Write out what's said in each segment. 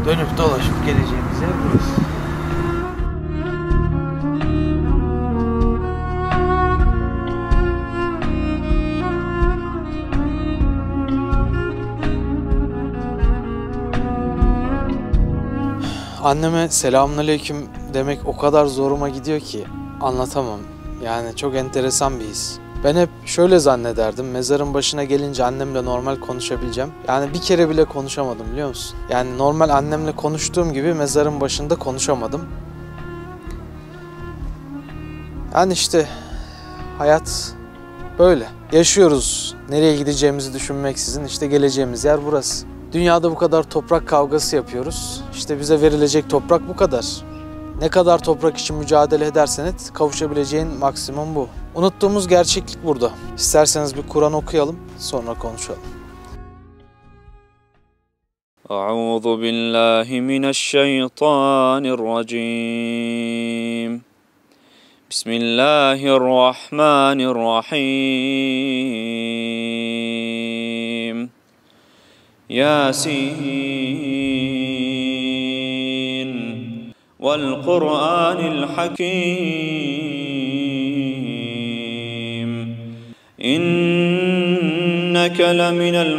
Dönüp dolaşıp geleceğimiz yer burası. Anneme selamünaleyküm demek o kadar zoruma gidiyor ki anlatamam. Yani çok enteresan bir his. Ben hep şöyle zannederdim, mezarın başına gelince annemle normal konuşabileceğim. Yani bir kere bile konuşamadım biliyor musun? Yani normal annemle konuştuğum gibi mezarın başında konuşamadım. Yani işte hayat böyle. Yaşıyoruz. Nereye gideceğimizi düşünmeksizin işte geleceğimiz yer burası. Dünyada bu kadar toprak kavgası yapıyoruz. İşte bize verilecek toprak bu kadar. Ne kadar toprak için mücadele edersen et, kavuşabileceğin maksimum bu. Unuttuğumuz gerçeklik burada. İsterseniz bir Kur'an okuyalım, sonra konuşalım. Euzu billahi mineşşeytanirracim. Bismillahirrahmanirrahim. Yasin vel Kur'anil Hakim. İnneke leminel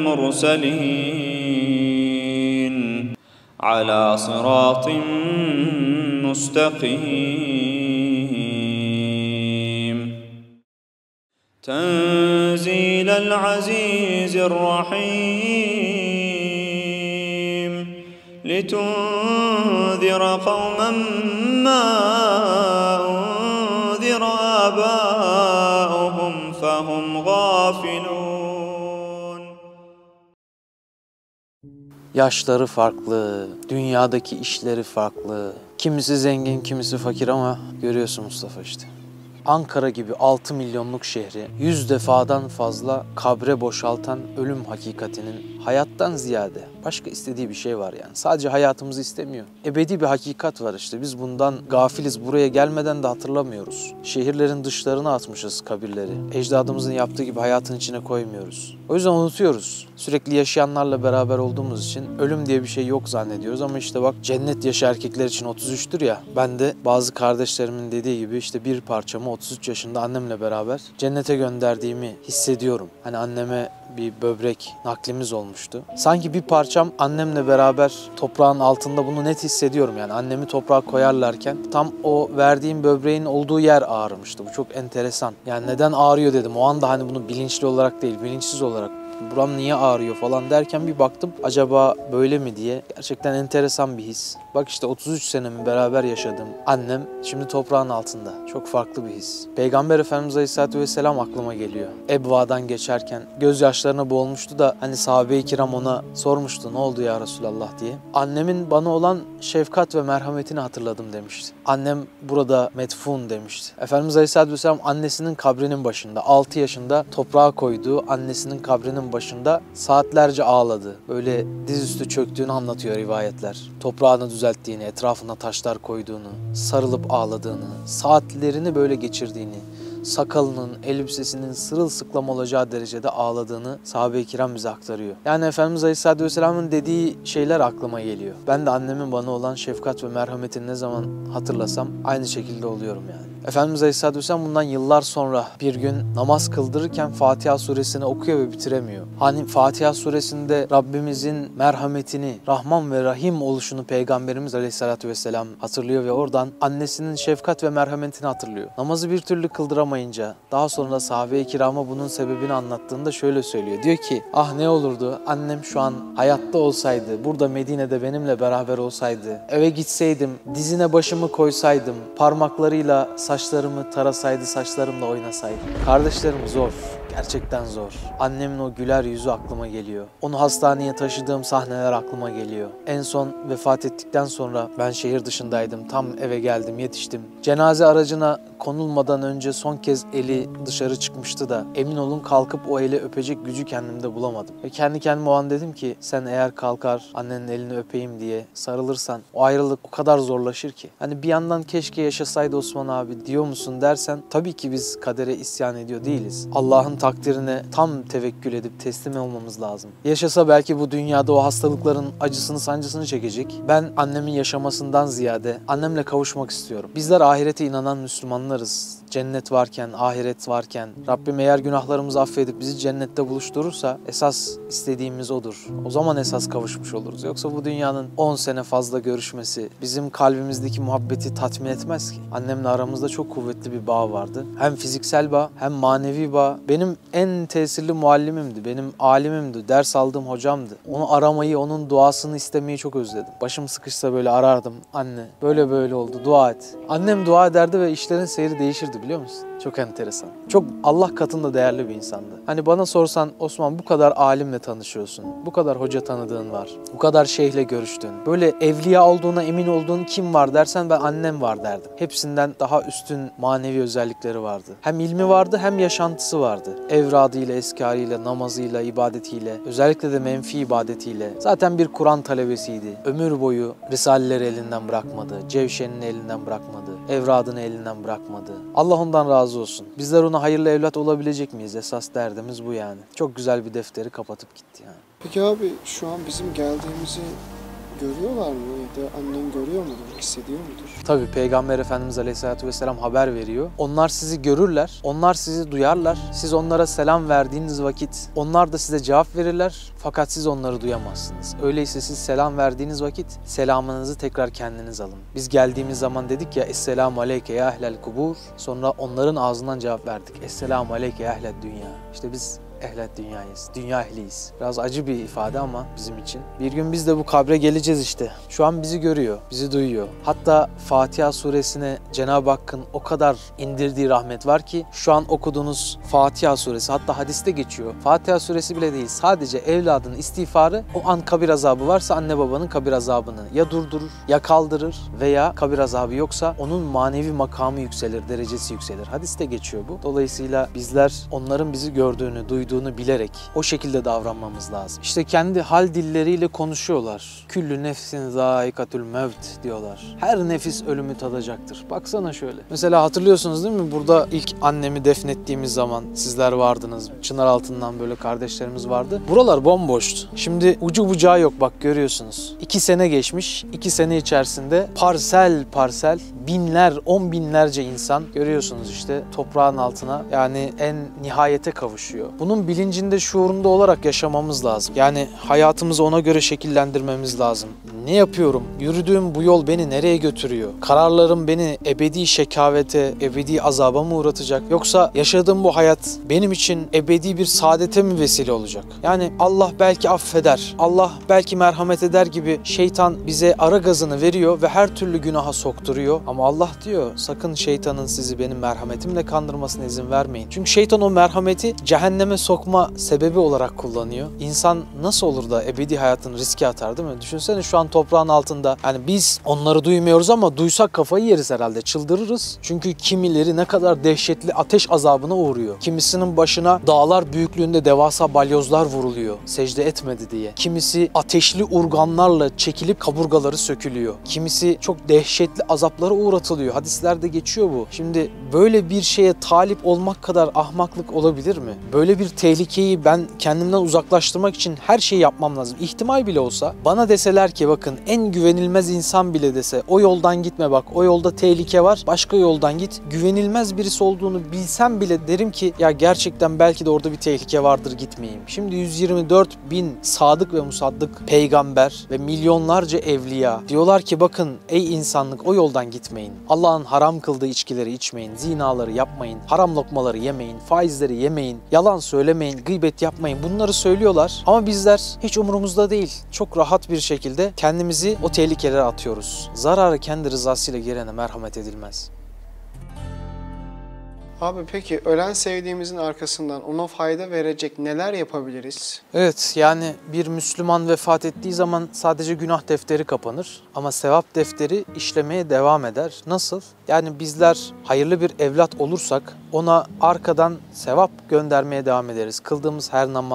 murselin ala sıratin müstakim. Tenzilel azizir rahim. لِتُنذِرَ قَوْمًا مَّا أُنذِرَ آبَاؤُهُمْ فَهُمْ غَافِلُونَ. Yaşları farklı, dünyadaki işleri farklı. Kimisi zengin, kimisi fakir ama görüyorsun Mustafa işte. Ankara gibi 6 milyonluk şehri 100 defadan fazla kabre boşaltan ölüm hakikatinin hayattan ziyade başka istediği bir şey var yani. Sadece hayatımızı istemiyor. Ebedi bir hakikat var işte. Biz bundan gafiliz. Buraya gelmeden de hatırlamıyoruz. Şehirlerin dışlarına atmışız kabirleri. Ecdadımızın yaptığı gibi hayatın içine koymuyoruz. O yüzden unutuyoruz. Sürekli yaşayanlarla beraber olduğumuz için ölüm diye bir şey yok zannediyoruz ama işte bak cennet yaşı erkekler için 33'tür ya. Ben de bazı kardeşlerimin dediği gibi işte bir parçamı 33 yaşında annemle beraber cennete gönderdiğimi hissediyorum. Hani anneme bir böbrek naklimiz olmuştu. Sanki bir parçam annemle beraber toprağın altında, bunu net hissediyorum yani. Annemi toprağa koyarlarken tam o verdiğim böbreğin olduğu yer ağrımıştı. Bu çok enteresan. Yani neden ağrıyor dedim. O anda hani bunu bilinçli olarak değil, bilinçsiz olarak buram niye ağrıyor falan derken bir baktım acaba böyle mi diye. Gerçekten enteresan bir his. Bak işte 33 senemi beraber yaşadığım annem şimdi toprağın altında. Çok farklı bir his. Peygamber Efendimiz Aleyhisselatü Vesselam aklıma geliyor. Ebva'dan geçerken gözyaşlarına boğulmuştu da hani sahabe-i kiram ona sormuştu ne oldu ya Resulallah diye. Annemin bana olan şefkat ve merhametini hatırladım demişti. Annem burada metfun demişti. Efendimiz Aleyhisselatü Vesselam annesinin kabrinin başında 6 yaşında toprağa koyduğu annesinin kabrinin başında saatlerce ağladı. Böyle dizüstü çöktüğünü anlatıyor rivayetler. Toprağını düzelttiğini, etrafına taşlar koyduğunu, sarılıp ağladığını, saatlerini böyle geçirdiğini, sakalının, elbisesinin sırılsıklam olacağı derecede ağladığını sahabe-i kiram bize aktarıyor. Yani Efendimiz Aleyhisselatü Vesselam'ın dediği şeyler aklıma geliyor. Ben de annemin bana olan şefkat ve merhametini ne zaman hatırlasam aynı şekilde oluyorum yani. Efendimiz Aleyhisselatü Vesselam bundan yıllar sonra bir gün namaz kıldırırken Fatiha suresini okuyor ve bitiremiyor. Hani Fatiha suresinde Rabbimizin merhametini, Rahman ve Rahim oluşunu Peygamberimiz Aleyhisselatü Vesselam hatırlıyor ve oradan annesinin şefkat ve merhametini hatırlıyor. Namazı bir türlü kıldıramayınca daha sonra sahabe-i kirama bunun sebebini anlattığında şöyle söylüyor. Diyor ki ah ne olurdu annem şu an hayatta olsaydı, burada Medine'de benimle beraber olsaydı, eve gitseydim, dizine başımı koysaydım, parmaklarıyla saçlarımı tarasaydı, saçlarımla oynasaydı. Kardeşlerim zor. Gerçekten zor. Annemin o güler yüzü aklıma geliyor. Onu hastaneye taşıdığım sahneler aklıma geliyor. En son vefat ettikten sonra ben şehir dışındaydım. Tam eve geldim, yetiştim. Cenaze aracına konulmadan önce son kez eli dışarı çıkmıştı da emin olun kalkıp o eli öpecek gücü kendimde bulamadım. Ve kendi kendime o an dedim ki sen eğer kalkar annenin elini öpeyim diye sarılırsan o ayrılık o kadar zorlaşır ki. Hani bir yandan keşke yaşasaydı Osman abi diyor musun dersen tabii ki biz kadere isyan ediyor değiliz. Allah'ın takdirine tam tevekkül edip teslim olmamız lazım. Yaşasa belki bu dünyada o hastalıkların acısını sancısını çekecek. Ben annemin yaşamasından ziyade annemle kavuşmak istiyorum. Bizler ahirete inanan Müslümanlarız. Cennet varken, ahiret varken, Rabbim eğer günahlarımızı affedip bizi cennette buluşturursa esas istediğimiz odur. O zaman esas kavuşmuş oluruz. Yoksa bu dünyanın 10 sene fazla görüşmesi bizim kalbimizdeki muhabbeti tatmin etmez ki. Annemle aramızda çok kuvvetli bir bağ vardı. Hem fiziksel bağ hem manevi bağ. Benim en tesirli muallimimdi, benim alimimdi, ders aldığım hocamdı. Onu aramayı, onun duasını istemeyi çok özledim. Başım sıkışsa böyle arardım. Anne böyle böyle oldu, dua et. Annem dua ederdi ve işlerin seyri değişirdi, biliyor musun? Çok enteresan. Çok Allah katında değerli bir insandı. Hani bana sorsan Osman bu kadar alimle tanışıyorsun. Bu kadar hoca tanıdığın var. Bu kadar şeyhle görüştün. Böyle evliya olduğuna emin olduğun kim var dersen ben annem var derdim. Hepsinden daha üstün manevi özellikleri vardı. Hem ilmi vardı hem yaşantısı vardı. Evradıyla, eskarıyla, namazıyla, ibadetiyle, özellikle de menfi ibadetiyle. Zaten bir Kur'an talebesiydi. Ömür boyu Risaleleri elinden bırakmadı. Cevşenini elinden bırakmadı. Evradını elinden bırakmadı. Allah ondan razı olsun. Bizler ona hayırlı evlat olabilecek miyiz? Esas derdimiz bu yani. Çok güzel bir defteri kapatıp gitti yani. Peki abi şu an bizim geldiğimizi görüyorlar mı? Ya da annen görüyor mudur? Hissediyor mudur? Tabii Peygamber Efendimiz Aleyhisselatü Vesselam haber veriyor. Onlar sizi görürler, onlar sizi duyarlar. Siz onlara selam verdiğiniz vakit onlar da size cevap verirler. Fakat siz onları duyamazsınız. Öyleyse siz selam verdiğiniz vakit selamınızı tekrar kendiniz alın. Biz geldiğimiz zaman dedik ya Esselamu aleyke ya ehlel kubur. Sonra onların ağzından cevap verdik. Esselamu aleyke ya ehled dünya. İşte biz ehlet dünyayız. Dünya ehliyiz. Biraz acı bir ifade ama bizim için. Bir gün biz de bu kabre geleceğiz işte. Şu an bizi görüyor, bizi duyuyor. Hatta Fatiha suresine Cenab-ı Hakk'ın o kadar indirdiği rahmet var ki şu an okuduğunuz Fatiha suresi, hatta hadiste geçiyor. Fatiha suresi bile değil, sadece evladın istiğfarı o an kabir azabı varsa anne babanın kabir azabını ya durdurur ya kaldırır veya kabir azabı yoksa onun manevi makamı yükselir, derecesi yükselir. Hadiste geçiyor bu. Dolayısıyla bizler onların bizi gördüğünü, duyduğunu bilerek o şekilde davranmamız lazım. İşte kendi hal dilleriyle konuşuyorlar. Küllü nefsin zâikatül mevt diyorlar. Her nefis ölümü tadacaktır. Baksana şöyle. Mesela hatırlıyorsunuz değil mi? Burada ilk annemi defnettiğimiz zaman sizler vardınız. Çınar altından böyle kardeşlerimiz vardı. Buralar bomboştu. Şimdi ucu bucağı yok, bak görüyorsunuz. 2 sene geçmiş. 2 sene içerisinde parsel parsel binler, 10 binlerce insan görüyorsunuz işte toprağın altına, yani en nihayete kavuşuyor. Bunun bilincinde, şuurunda olarak yaşamamız lazım. Yani hayatımızı ona göre şekillendirmemiz lazım. Ne yapıyorum? Yürüdüğüm bu yol beni nereye götürüyor? Kararlarım beni ebedi şekavete, ebedi azaba mı uğratacak? Yoksa yaşadığım bu hayat benim için ebedi bir saadete mi vesile olacak? Yani Allah belki affeder, Allah belki merhamet eder gibi şeytan bize ara gazını veriyor ve her türlü günaha sokturuyor. Ama Allah diyor sakın şeytanın sizi benim merhametimle kandırmasına izin vermeyin. Çünkü şeytan o merhameti cehenneme sokma sebebi olarak kullanıyor. İnsan nasıl olur da ebedi hayatını riske atar, değil mi? Düşünsene şu an toprağın altında. Yani biz onları duymuyoruz ama duysak kafayı yeriz herhalde. Çıldırırız. Çünkü kimileri ne kadar dehşetli ateş azabına uğruyor. Kimisinin başına dağlar büyüklüğünde devasa balyozlar vuruluyor. Secde etmedi diye. Kimisi ateşli urganlarla çekilip kaburgaları sökülüyor. Kimisi çok dehşetli azaplara uğratılıyor. Hadislerde geçiyor bu. Şimdi böyle bir şeye talip olmak kadar ahmaklık olabilir mi? Böyle bir tehlikeyi ben kendimden uzaklaştırmak için her şeyi yapmam lazım. İhtimal bile olsa bana deseler ki bakın en güvenilmez insan bile dese o yoldan gitme, bak o yolda tehlike var, başka yoldan git. Güvenilmez birisi olduğunu bilsem bile derim ki ya gerçekten belki de orada bir tehlike vardır, gitmeyeyim. Şimdi 124 bin sadık ve musaddık peygamber ve milyonlarca evliya diyorlar ki bakın ey insanlık o yoldan gitmeyin. Allah'ın haram kıldığı içkileri içmeyin, zinaları yapmayın, haram lokmaları yemeyin, faizleri yemeyin, yalan söylemeyin, gıybet yapmayın. Bunları söylüyorlar ama bizler hiç umurumuzda değil. Çok rahat bir şekilde kendimizi o tehlikelere atıyoruz. Zararı kendi rızasıyla gelene merhamet edilmez. Abi peki ölen sevdiğimizin arkasından ona fayda verecek neler yapabiliriz? Evet, yani bir Müslüman vefat ettiği zaman sadece günah defteri kapanır ama sevap defteri işlemeye devam eder. Nasıl? Yani bizler hayırlı bir evlat olursak ona arkadan sevap göndermeye devam ederiz. Kıldığımız her namaz,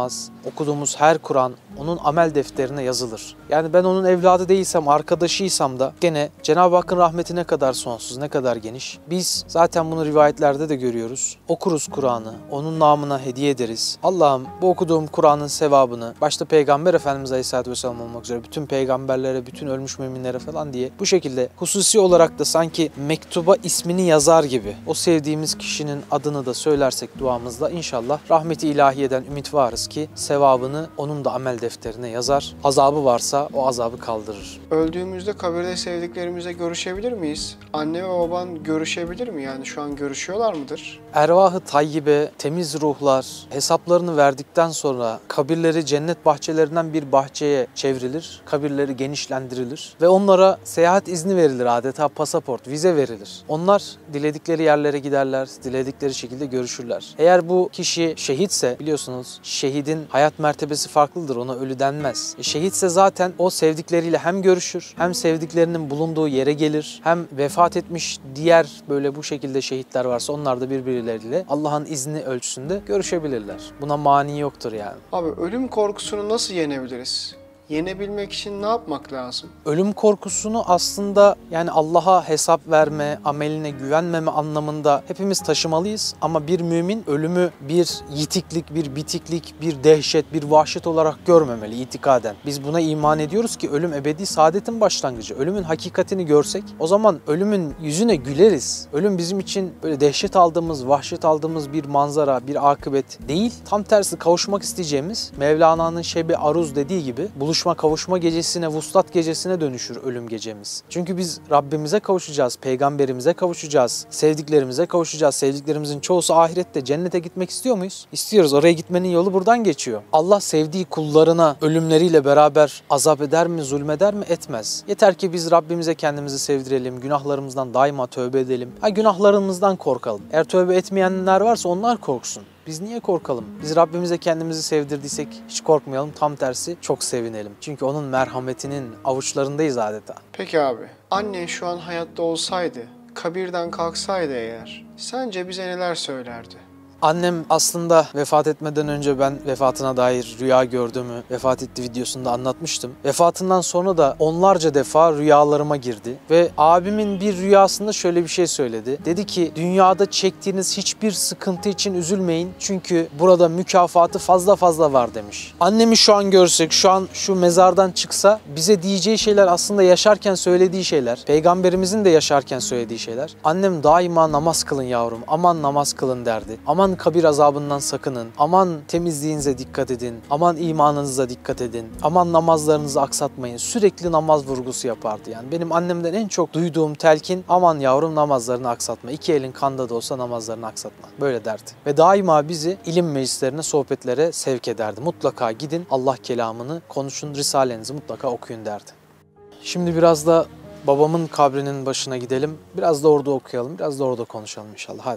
okuduğumuz her Kur'an onun amel defterine yazılır. Yani ben onun evladı değilsem, arkadaşıysam da gene Cenab-ı Hakk'ın rahmeti ne kadar sonsuz, ne kadar geniş. Biz zaten bunu rivayetlerde de görüyoruz. Okuruz Kur'an'ı, onun namına hediye ederiz. Allah'ım bu okuduğum Kur'an'ın sevabını başta Peygamber Efendimiz Aleyhisselatü Vesselam olmak üzere bütün peygamberlere, bütün ölmüş müminlere falan diye bu şekilde hususi olarak da sanki mektuba ismini yazar gibi o sevdiğimiz kişinin adını da söylersek duamızda inşallah rahmeti ilahiyeden ümit varız ki sevabını onun da amel defterine yazar. Azabı varsa o azabı kaldırır. Öldüğümüzde kabirde sevdiklerimizle görüşebilir miyiz? Anne ve baban görüşebilir mi? Yani şu an görüşüyorlar mıdır? Ervah-ı tayyibe, temiz ruhlar hesaplarını verdikten sonra kabirleri cennet bahçelerinden bir bahçeye çevrilir. Kabirleri genişlendirilir ve onlara seyahat izni verilir, adeta pasaport, vize verilir. Onlar diledikleri yerlere giderler, diledikleri şekilde görüşürler. Eğer bu kişi şehitse biliyorsunuz şehidin hayat mertebesi farklıdır, ona ölü denmez. Şehitse zaten o sevdikleriyle hem görüşür, hem sevdiklerinin bulunduğu yere gelir, hem vefat etmiş diğer böyle bu şekilde şehitler varsa onlar da birbirleriyle Allah'ın izni ölçüsünde görüşebilirler. Buna mani yoktur yani. Abi ölüm korkusunu nasıl yenebiliriz? Yenebilmek için ne yapmak lazım? Ölüm korkusunu aslında yani Allah'a hesap verme, ameline güvenmeme anlamında hepimiz taşımalıyız. Ama bir mümin ölümü bir yitiklik, bir bitiklik, bir dehşet, bir vahşet olarak görmemeli itikaden. Biz buna iman ediyoruz ki ölüm ebedi saadetin başlangıcı. Ölümün hakikatini görsek o zaman ölümün yüzüne güleriz. Ölüm bizim için böyle dehşet aldığımız, vahşet aldığımız bir manzara, bir akıbet değil. Tam tersi kavuşmak isteyeceğimiz Mevlana'nın Şebi Aruz dediği gibi kavuşma gecesine, vuslat gecesine dönüşür ölüm gecemiz. Çünkü biz Rabbimize kavuşacağız, peygamberimize kavuşacağız, sevdiklerimize kavuşacağız. Sevdiklerimizin çoğusu ahirette cennete gitmek istiyor muyuz? İstiyoruz. Oraya gitmenin yolu buradan geçiyor. Allah sevdiği kullarına ölümleriyle beraber azap eder mi, zulmeder mi? Etmez. Yeter ki biz Rabbimize kendimizi sevdirelim, günahlarımızdan daima tövbe edelim. Günahlarımızdan korkalım. Eğer tövbe etmeyenler varsa onlar korksun. Biz niye korkalım? Biz Rabbimize kendimizi sevdirdiysek hiç korkmayalım. Tam tersi çok sevinelim. Çünkü onun merhametinin avuçlarındayız adeta. Peki abi, annen şu an hayatta olsaydı, kabirden kalksaydı eğer, sence bize neler söylerdi? Annem aslında vefat etmeden önce ben vefatına dair rüya gördüğümü vefat etti videosunda anlatmıştım. Vefatından sonra da onlarca defa rüyalarıma girdi ve abimin bir rüyasında şöyle bir şey söyledi. Dedi ki dünyada çektiğiniz hiçbir sıkıntı için üzülmeyin çünkü burada mükafatı fazla var demiş. Annemi şu an görsek, şu an şu mezardan çıksa bize diyeceği şeyler aslında yaşarken söylediği şeyler. Peygamberimizin de yaşarken söylediği şeyler. Annem daima namaz kılın yavrum, aman namaz kılın derdi. Aman kabir azabından sakının. Aman temizliğinize dikkat edin. Aman imanınıza dikkat edin. Aman namazlarınızı aksatmayın. Sürekli namaz vurgusu yapardı yani. Benim annemden en çok duyduğum telkin aman yavrum namazlarını aksatma. 2 elin kanda da olsa namazlarını aksatma. Böyle derdi. Ve daima bizi ilim meclislerine, sohbetlere sevk ederdi. Mutlaka gidin Allah kelamını konuşun, risalenizi mutlaka okuyun derdi. Şimdi biraz da babamın kabrinin başına gidelim. Biraz da orada okuyalım. Biraz da orada konuşalım inşallah. Hadi.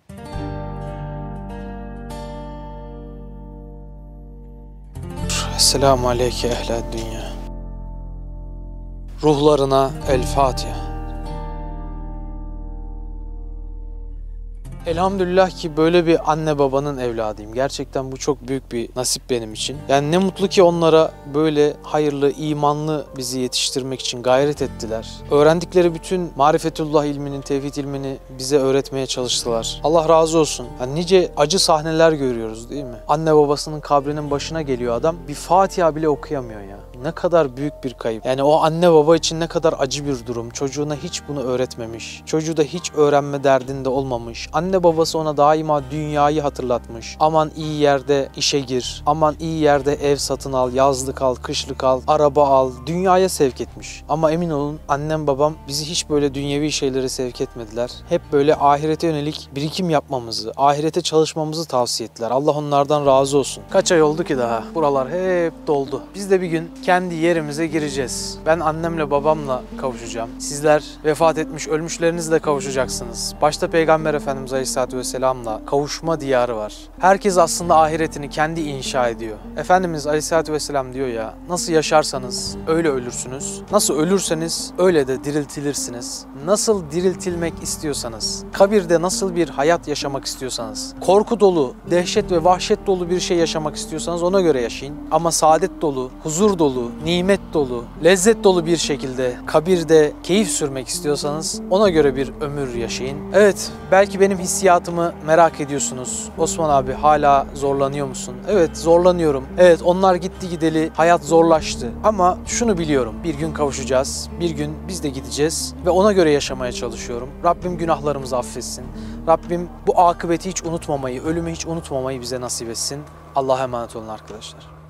Esselamu aleyke ehled dünya. Ruhlarına El Fatiha. Elhamdülillah ki böyle bir anne babanın evladıyım. Gerçekten bu çok büyük bir nasip benim için. Yani ne mutlu ki onlara böyle hayırlı, imanlı bizi yetiştirmek için gayret ettiler. Öğrendikleri bütün marifetullah ilminin, tevhid ilmini bize öğretmeye çalıştılar. Allah razı olsun. Yani nice acı sahneler görüyoruz değil mi? Anne babasının kabrinin başına geliyor adam. Bir Fatiha bile okuyamıyor ya. Ne kadar büyük bir kayıp. Yani o anne baba için ne kadar acı bir durum. Çocuğuna hiç bunu öğretmemiş. Çocuğu da hiç öğrenme derdinde olmamış. Anne babası ona daima dünyayı hatırlatmış. Aman iyi yerde işe gir. Aman iyi yerde ev satın al. Yazlık al, kışlık al, araba al. Dünyaya sevk etmiş. Ama emin olun annem babam bizi hiç böyle dünyevi şeylere sevk etmediler. Hep böyle ahirete yönelik birikim yapmamızı, ahirete çalışmamızı tavsiye ettiler. Allah onlardan razı olsun. Kaç ay oldu ki daha? Buralar hep doldu. Biz de bir gün kendi yerimize gireceğiz. Ben annemle babamla kavuşacağım. Sizler vefat etmiş ölmüşlerinizle kavuşacaksınız. Başta Peygamber Efendimiz Aleyhisselatü Vesselam'la kavuşma diyarı var. Herkes aslında ahiretini kendi inşa ediyor. Efendimiz Aleyhisselatü Vesselam diyor ya, nasıl yaşarsanız öyle ölürsünüz. Nasıl ölürseniz öyle de diriltilirsiniz. Nasıl diriltilmek istiyorsanız, kabirde nasıl bir hayat yaşamak istiyorsanız, korku dolu, dehşet ve vahşet dolu bir şey yaşamak istiyorsanız ona göre yaşayın. Ama saadet dolu, huzur dolu, nimet dolu, lezzet dolu bir şekilde kabirde keyif sürmek istiyorsanız ona göre bir ömür yaşayın. Evet, belki benim hissiyatımı merak ediyorsunuz. Osman abi hala zorlanıyor musun? Evet, zorlanıyorum. Evet, onlar gitti gideli hayat zorlaştı. Ama şunu biliyorum, bir gün kavuşacağız, bir gün biz de gideceğiz ve ona göre yaşamaya çalışıyorum. Rabbim günahlarımızı affetsin. Rabbim bu akıbeti hiç unutmamayı, ölümü hiç unutmamayı bize nasip etsin. Allah'a emanet olun arkadaşlar.